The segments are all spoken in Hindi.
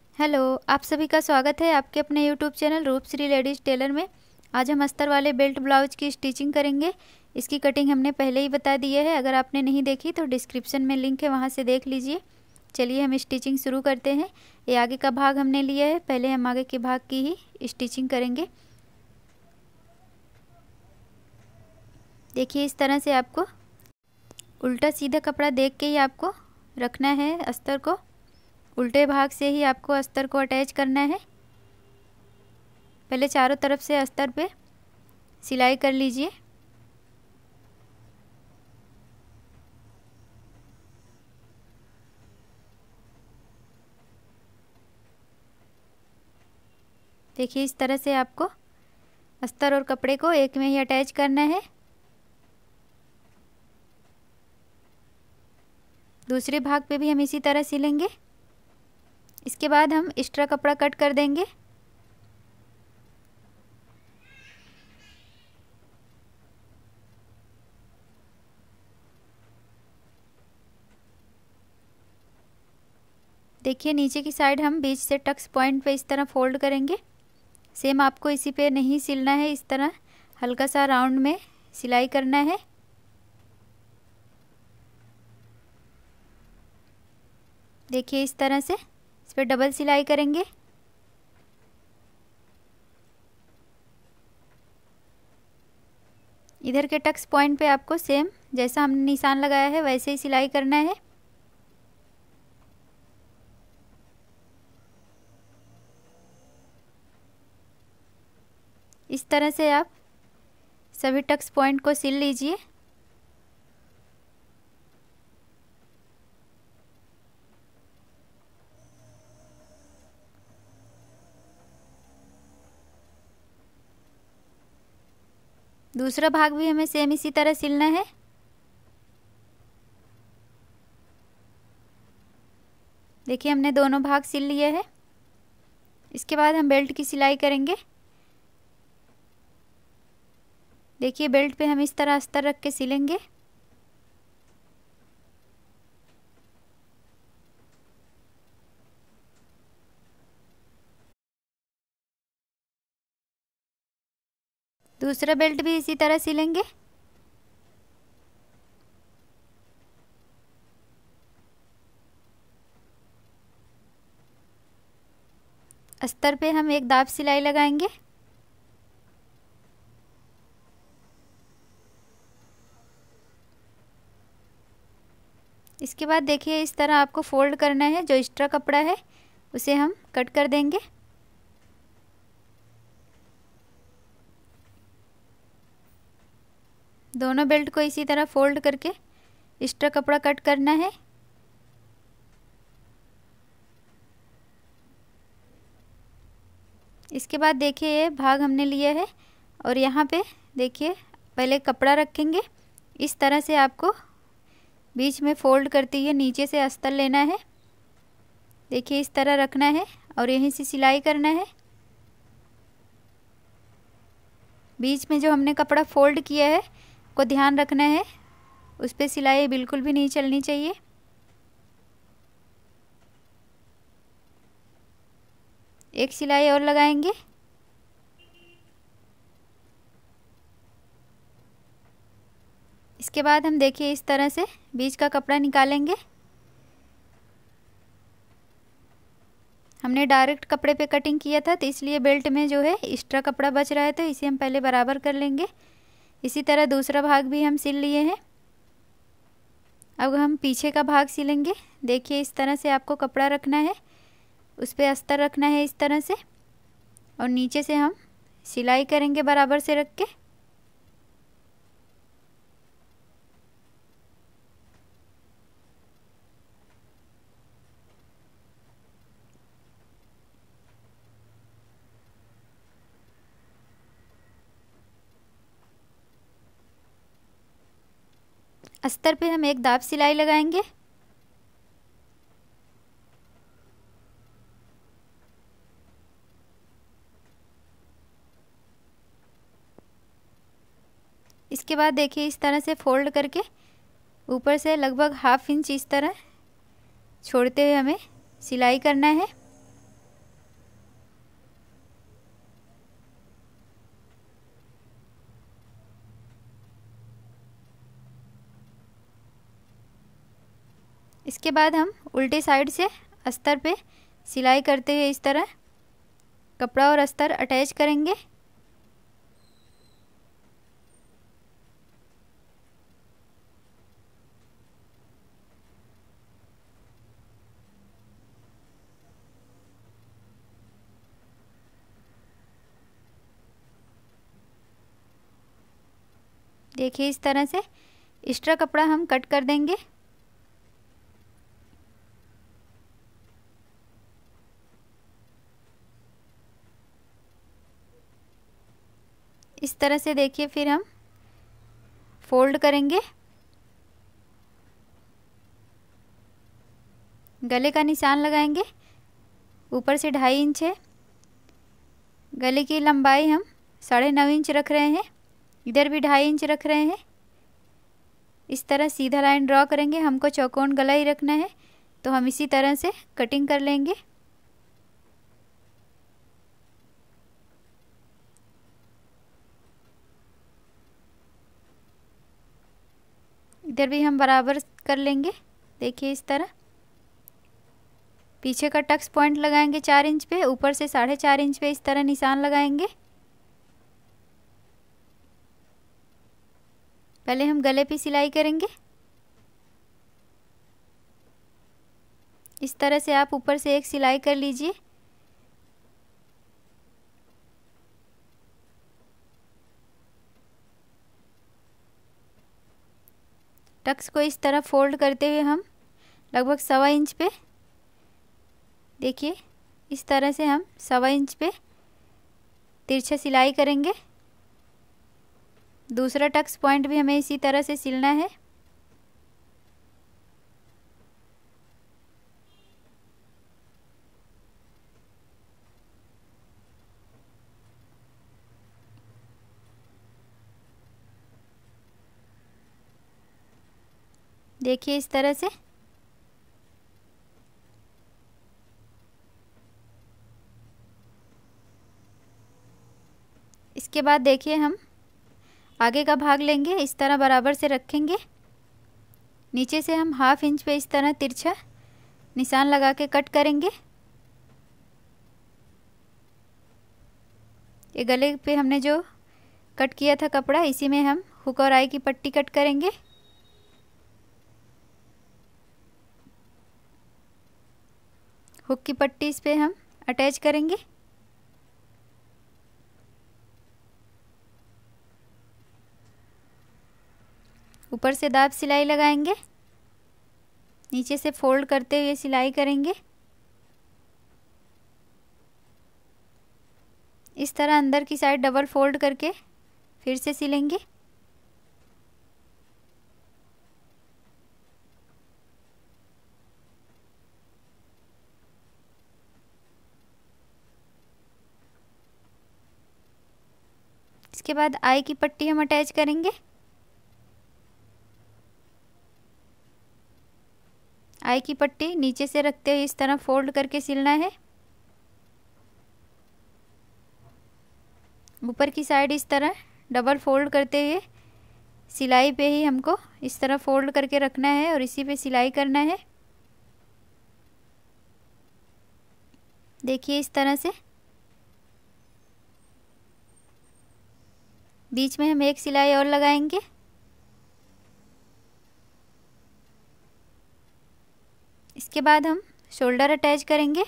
हेलो, आप सभी का स्वागत है आपके अपने YouTube channel Roopshree ladies tailor में। आज हम अस्तर वाले बेल्ट ब्लाउज की स्टिचिंग करेंगे। इसकी कटिंग हमने पहले ही बता दी है, अगर आपने नहीं देखी तो डिस्क्रिप्शन में लिंक है, वहां से देख लीजिए। चलिए हम स्टिचिंग शुरू करते हैं। ये आगे का भाग हमने लिया है, पहले हम आगे के भाग की ही स्टिचिंग करेंगे। देखिए इस तरह से आपको उल्टा सीधा कपड़ा देख के ही आपको रखना है अस्तर को। उल्टे भाग से ही आपको अस्तर को अटैच करना है। पहले चारों तरफ से अस्तर पे सिलाई कर लीजिए। देखिए इस तरह से आपको अस्तर और कपड़े को एक में ही अटैच करना है। दूसरे भाग पे भी हम इसी तरह सिलेंगे। इसके बाद हम एक्स्ट्रा कपड़ा कट कर देंगे। देखिए नीचे की साइड हम बीच से टक्स पॉइंट पे इस तरह फोल्ड करेंगे। सेम आपको इसी पे नहीं सिलना है, इस तरह हल्का सा राउंड में सिलाई करना है। देखिए इस तरह से इस पर डबल सिलाई करेंगे। इधर के टक्स पॉइंट पे आपको सेम जैसा हमने निशान लगाया है वैसे ही सिलाई करना है। इस तरह से आप सभी टक्स पॉइंट को सिल लीजिए। दूसरा भाग भी हमें सेम इसी तरह सिलना है। देखिए हमने दोनों भाग सिल लिए हैं। इसके बाद हम बेल्ट की सिलाई करेंगे। देखिए बेल्ट पे हम इस तरह अस्तर रख के सिलेंगे। दूसरा बेल्ट भी इसी तरह सिलेंगे। अस्तर पे हम एक दाब सिलाई लगाएंगे। इसके बाद देखिए इस तरह आपको फोल्ड करना है। जो एक्स्ट्रा कपड़ा है उसे हम कट कर देंगे। दोनों बेल्ट को इसी तरह फोल्ड करके एक्स्ट्रा कपड़ा कट करना है। इसके बाद देखिए ये भाग हमने लिया है और यहाँ पे देखिए पहले कपड़ा रखेंगे। इस तरह से आपको बीच में फोल्ड करते हुए नीचे से अस्तर लेना है। देखिए इस तरह रखना है और यहीं से सिलाई करना है। बीच में जो हमने कपड़ा फोल्ड किया है को ध्यान रखना है, उस पे सिलाई बिल्कुल भी नहीं चलनी चाहिए। एक सिलाई और लगाएंगे। इसके बाद हम देखिए इस तरह से बीच का कपड़ा निकालेंगे। हमने डायरेक्ट कपड़े पे कटिंग किया था तो इसलिए बेल्ट में जो है एक्स्ट्रा कपड़ा बच रहा है, तो इसे हम पहले बराबर कर लेंगे। इसी तरह दूसरा भाग भी हम सिल लिए हैं। अब हम पीछे का भाग सिलेंगे। देखिए इस तरह से आपको कपड़ा रखना है, उस पर अस्तर रखना है इस तरह से, और नीचे से हम सिलाई करेंगे बराबर से रख के। अस्तर पे हम एक दाब सिलाई लगाएंगे। इसके बाद देखिए इस तरह से फोल्ड करके ऊपर से लगभग ½ इंच इस तरह छोड़ते हुए हमें सिलाई करना है। इसके बाद हम उल्टे साइड से अस्तर पे सिलाई करते हुए इस तरह कपड़ा और अस्तर अटैच करेंगे। देखिए इस तरह से एक्स्ट्रा कपड़ा हम कट कर देंगे। इस तरह से देखिए फिर हम फोल्ड करेंगे। गले का निशान लगाएंगे। ऊपर से 2.5 इंच है। गले की लंबाई हम 9.5 इंच रख रहे हैं। इधर भी 2.5 इंच रख रहे हैं। इस तरह सीधा लाइन ड्रॉ करेंगे। हमको चौकोन गला ही रखना है, तो हम इसी तरह से कटिंग कर लेंगे। इधर भी हम बराबर कर लेंगे। देखिए इस तरह पीछे का टक्स पॉइंट लगाएंगे 4 इंच पे, ऊपर से 4.5 इंच पे इस तरह निशान लगाएंगे। पहले हम गले पे सिलाई करेंगे। इस तरह से आप ऊपर से एक सिलाई कर लीजिए। टक्स को इस तरह फोल्ड करते हुए हम लगभग 1.25 इंच पे, देखिए इस तरह से हम 1.25 इंच पे तिरछा सिलाई करेंगे। दूसरा टक्स पॉइंट भी हमें इसी तरह से सिलना है। देखिए इस तरह से इसके बाद देखिए हम आगे का भाग लेंगे। इस तरह बराबर से रखेंगे। नीचे से हम 1/2 इंच पे इस तरह तिरछा निशान लगा के कट करेंगे। ये गले पे हमने जो कट किया था कपड़ा, इसी में हम हुक और आई की पट्टी कट करेंगे। हुक की पट्टी इस पे हम अटैच करेंगे। ऊपर से दाब सिलाई लगाएंगे। नीचे से फोल्ड करते हुए सिलाई करेंगे। इस तरह अंदर की साइड डबल फोल्ड करके फिर से सिलेंगे। इसके बाद आई की पट्टी हम अटैच करेंगे। आई की पट्टी नीचे से रखते हुए इस तरह फोल्ड करके सिलना है। ऊपर की साइड इस तरह डबल फोल्ड करते हुए सिलाई पे ही हमको इस तरह फोल्ड करके रखना है और इसी पे सिलाई करना है। देखिए इस तरह से बीच में हम एक सिलाई और लगाएंगे। इसके बाद हम शोल्डर अटैच करेंगे।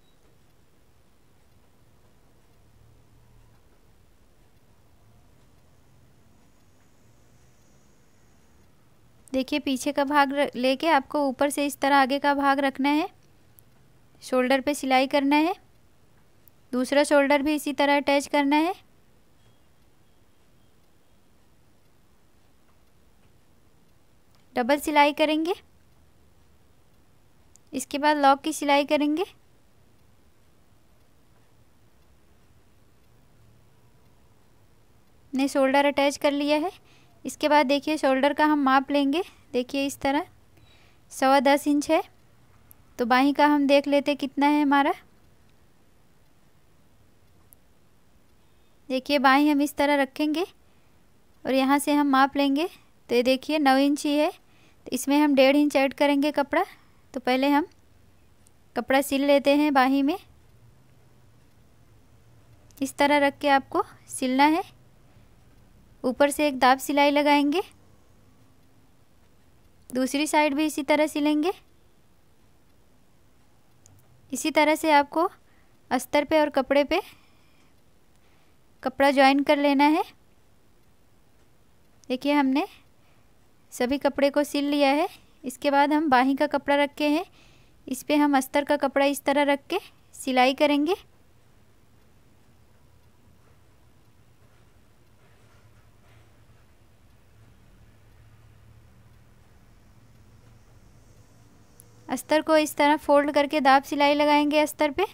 देखिए पीछे का भाग लेके आपको ऊपर से इस तरह आगे का भाग रखना है। शोल्डर पे सिलाई करना है। दूसरा शोल्डर भी इसी तरह अटैच करना है। डबल सिलाई करेंगे। इसके बाद लॉक की सिलाई करेंगे। ने शोल्डर अटैच कर लिया है। इसके बाद देखिए शोल्डर का हम माप लेंगे। देखिए इस तरह 10.25 इंच है, तो बाहीं का हम देख लेते कितना है हमारा। देखिए बाहीं हम इस तरह रखेंगे और यहाँ से हम माप लेंगे। तो ये देखिए 9 इंच ही है, तो इसमें हम 1.5 इंच ऐड करेंगे कपड़ा। तो पहले हम कपड़ा सिल लेते हैं बाही में। इस तरह रख के आपको सिलना है। ऊपर से एक दाब सिलाई लगाएंगे, दूसरी साइड भी इसी तरह सिलेंगे। इसी तरह से आपको अस्तर पे और कपड़े पे कपड़ा ज्वाइन कर लेना है। देखिए हमने सभी कपड़े को सिल लिया है। इसके बाद हम बाही का कपड़ा रखे हैं, इस पे हम अस्तर का कपड़ा इस तरह रख के सिलाई करेंगे। अस्तर को इस तरह फोल्ड करके दाब सिलाई लगाएंगे अस्तर पे।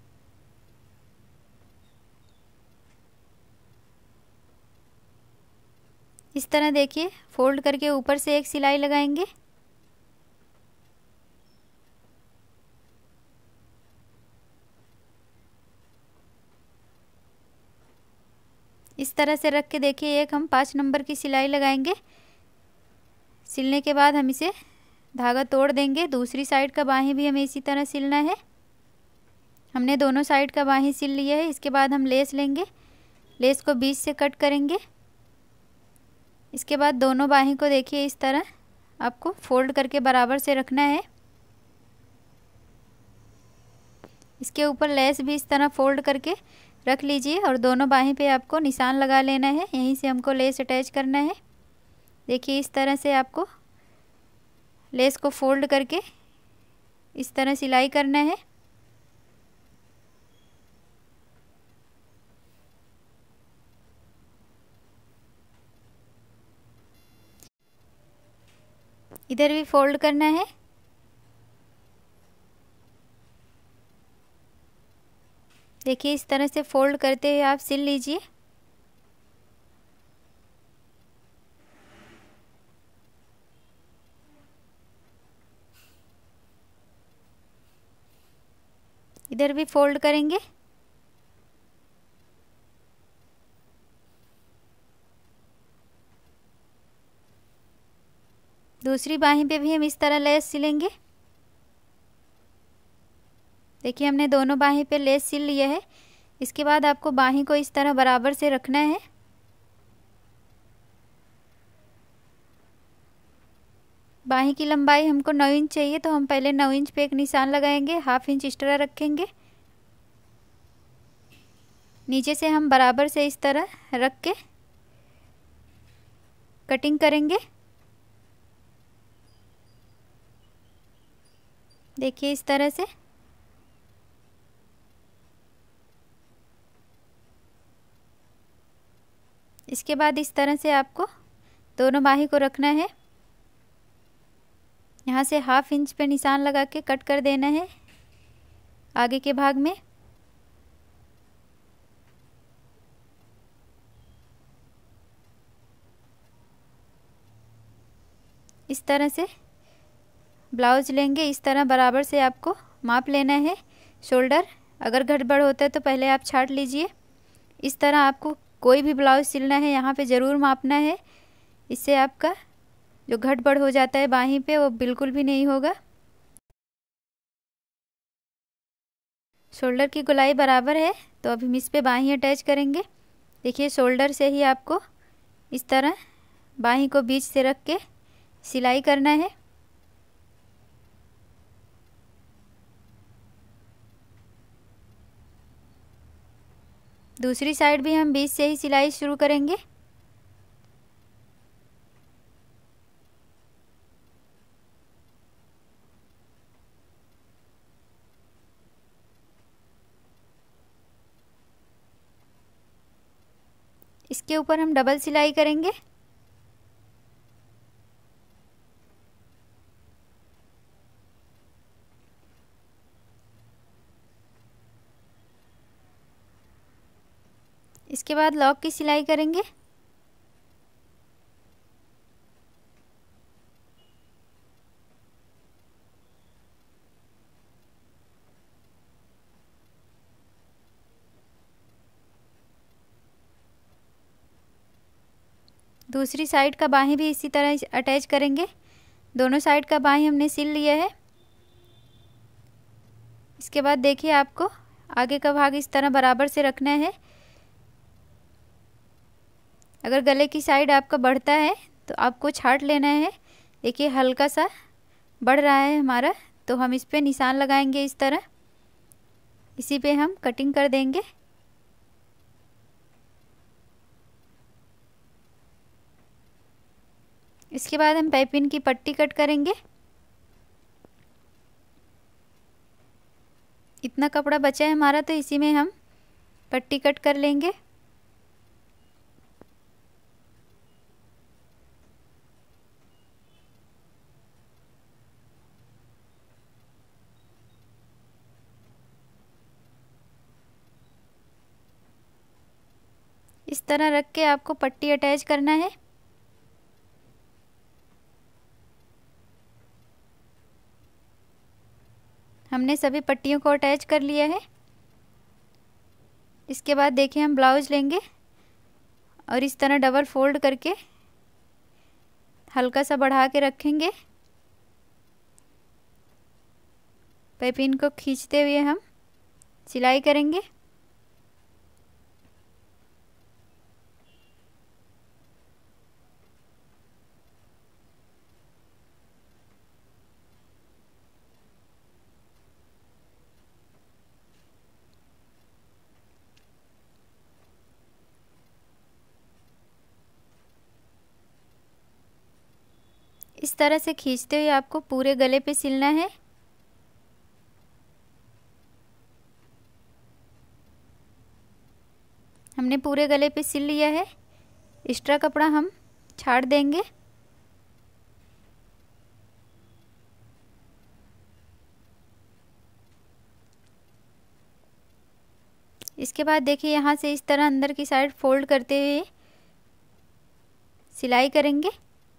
इस तरह देखिए फोल्ड करके ऊपर से एक सिलाई लगाएंगे। इस तरह से रख के देखिए एक हम 5 नंबर की सिलाई लगाएंगे। सिलने के बाद हम इसे धागा तोड़ देंगे। दूसरी साइड का बाही भी हमें इसी तरह सिलना है। हमने दोनों साइड का बाही सिल लिया है। इसके बाद हम लेस लेंगे, लेस को बीच से कट करेंगे। इसके बाद दोनों बाही को देखिए इस तरह आपको फोल्ड करके बराबर से रखना है। इसके ऊपर लेस भी इस तरह फोल्ड करके रख लीजिए और दोनों बाही पे आपको निशान लगा लेना है। यहीं से हमको लेस अटैच करना है। देखिए इस तरह से आपको लेस को फोल्ड करके इस तरह सिलाई करना है। इधर भी फोल्ड करना है। देखिए इस तरह से फोल्ड करते हुए आप सिल लीजिए। इधर भी फोल्ड करेंगे। दूसरी बाही पे भी हम इस तरह लेस सिलेंगे। देखिए हमने दोनों बाही पे लेस सिल लिया है। इसके बाद आपको बाही को इस तरह बराबर से रखना है। बाही की लंबाई हमको 9 इंच चाहिए, तो हम पहले 9 इंच पे एक निशान लगाएंगे, हाफ इंच एक्स्ट्रा रखेंगे। नीचे से हम बराबर से इस तरह रख के कटिंग करेंगे। देखिए इस तरह से। इसके बाद इस तरह से आपको दोनों बाही को रखना है। यहाँ से हाफ इंच पे निशान लगा के कट कर देना है आगे के भाग में। इस तरह से ब्लाउज लेंगे। इस तरह बराबर से आपको माप लेना है। शोल्डर अगर गड़बड़ होता है तो पहले आप छाट लीजिए। इस तरह आपको कोई भी ब्लाउज सिलना है यहाँ पे ज़रूर मापना है। इससे आपका जो गड़बड़ हो जाता है बाहीं पे वो बिल्कुल भी नहीं होगा। शोल्डर की गोलाई बराबर है तो अब हम इस पे बाहीं अटैच करेंगे। देखिए शोल्डर से ही आपको इस तरह बाहीं को बीच से रख के सिलाई करना है। दूसरी साइड भी हम बीच से ही सिलाई शुरू करेंगे। इसके ऊपर हम डबल सिलाई करेंगे। इसके बाद लॉक की सिलाई करेंगे। दूसरी साइड का बाहीं भी इसी तरह अटैच करेंगे। दोनों साइड का बाहीं हमने सिल लिया है। इसके बाद देखिए आपको आगे का भाग इस तरह बराबर से रखना है। अगर गले की साइड आपका बढ़ता है तो आपको छांट लेना है। देखिए हल्का सा बढ़ रहा है हमारा, तो हम इस पे निशान लगाएंगे इस तरह, इसी पे हम कटिंग कर देंगे। इसके बाद हम पाइपिंग की पट्टी कट करेंगे। इतना कपड़ा बचा है हमारा, तो इसी में हम पट्टी कट कर लेंगे। इस तरह रख के आपको पट्टी अटैच करना है। हमने सभी पट्टियों को अटैच कर लिया है। इसके बाद देखिए हम ब्लाउज लेंगे और इस तरह डबल फोल्ड करके हल्का सा बढ़ा के रखेंगे। पाइपिंग को खींचते हुए हम सिलाई करेंगे। इस तरह से खींचते हुए आपको पूरे गले पे सिलना है। हमने पूरे गले पे सिल लिया है। एक्स्ट्रा कपड़ा हम छाड़ देंगे। इसके बाद देखिए यहाँ से इस तरह अंदर की साइड फोल्ड करते हुए सिलाई करेंगे।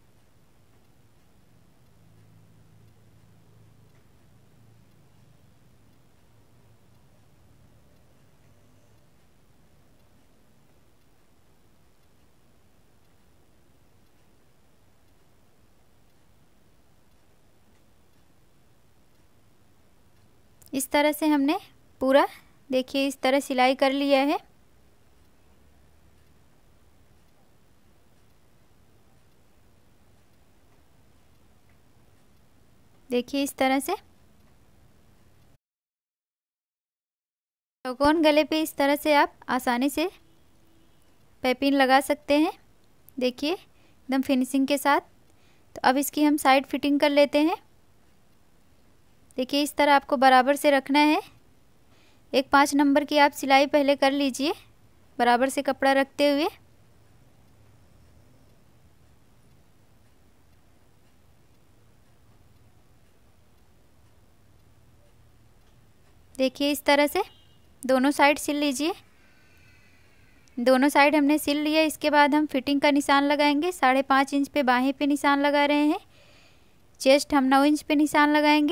इस तरह से हमने पूरा देखिए इस तरह सिलाई कर लिया है। देखिए इस तरह से चौकोन गले पे इस तरह से आप आसानी से पाइपिंग लगा सकते हैं। देखिए एकदम फिनिशिंग के साथ। तो अब इसकी हम साइड फिटिंग कर लेते हैं। देखिए इस तरह आपको बराबर से रखना है। एक 5 नंबर की आप सिलाई पहले कर लीजिए बराबर से कपड़ा रखते हुए। देखिए इस तरह से दोनों साइड सिल लीजिए। दोनों साइड हमने सिल लिया। इसके बाद हम फिटिंग का निशान लगाएंगे। 5.5 इंच पे बाहें पे निशान लगा रहे हैं। चेस्ट हम 9 इंच पे निशान लगाएंगे।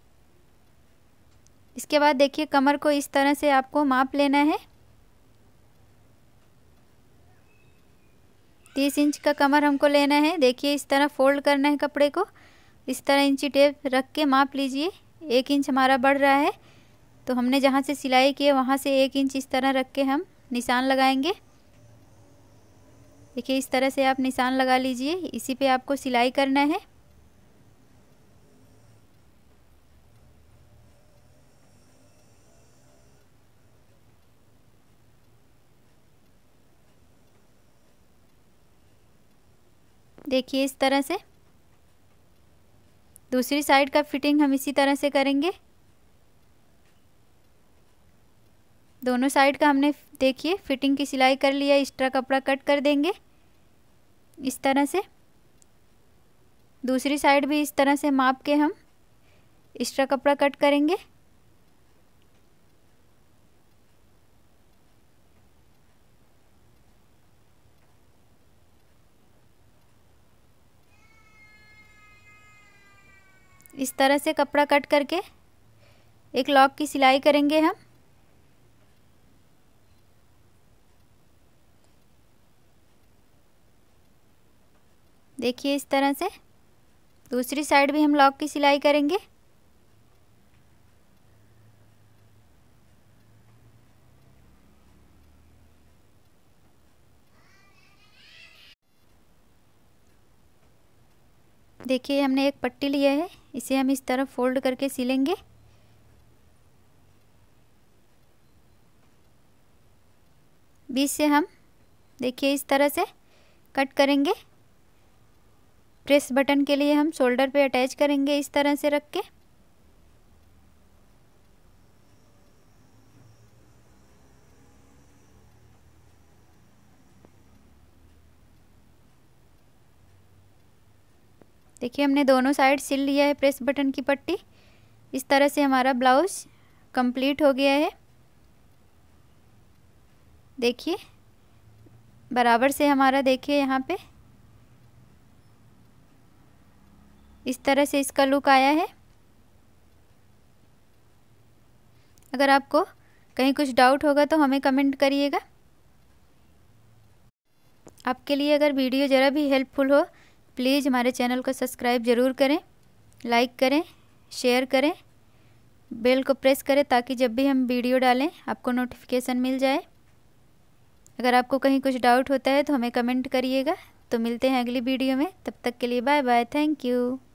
इसके बाद देखिए कमर को इस तरह से आपको माप लेना है। 30 इंच का कमर हमको लेना है। देखिए इस तरह फोल्ड करना है कपड़े को। इस तरह इंची टेप रख के माप लीजिए। 1 इंच हमारा बढ़ रहा है, तो हमने जहाँ से सिलाई की है वहाँ से 1 इंच इस तरह रख के हम निशान लगाएंगे। देखिए इस तरह से आप निशान लगा लीजिए। इसी पे आपको सिलाई करना है। देखिए इस तरह से दूसरी साइड का फिटिंग हम इसी तरह से करेंगे। दोनों साइड का हमने देखिए फिटिंग की सिलाई कर लिया। एक्स्ट्रा कपड़ा कट कर देंगे इस तरह से। दूसरी साइड भी इस तरह से माप के हम एक्स्ट्रा कपड़ा कट करेंगे। इस तरह से कपड़ा कट करके एक लॉक की सिलाई करेंगे हम। देखिए इस तरह से दूसरी साइड भी हम लॉक की सिलाई करेंगे। देखिए हमने एक पट्टी लिया है, इसे हम इस तरफ फोल्ड करके सिलेंगे। बीच से हम देखिए इस तरह से कट करेंगे। प्रेस बटन के लिए हम शोल्डर पे अटैच करेंगे इस तरह से रख के। देखिए हमने दोनों साइड सिल लिया है प्रेस बटन की पट्टी। इस तरह से हमारा ब्लाउज कंप्लीट हो गया है। देखिए बराबर से हमारा देखिए यहाँ पे इस तरह से इसका लुक आया है। अगर आपको कहीं कुछ डाउट होगा तो हमें कमेंट करिएगा। आपके लिए अगर वीडियो ज़रा भी हेल्पफुल हो प्लीज़ हमारे चैनल को सब्सक्राइब ज़रूर करें, लाइक करें, शेयर करें, बेल को प्रेस करें ताकि जब भी हम वीडियो डालें आपको नोटिफिकेशन मिल जाए। अगर आपको कहीं कुछ डाउट होता है तो हमें कमेंट करिएगा। तो मिलते हैं अगली वीडियो में, तब तक के लिए बाय बाय, थैंक यू।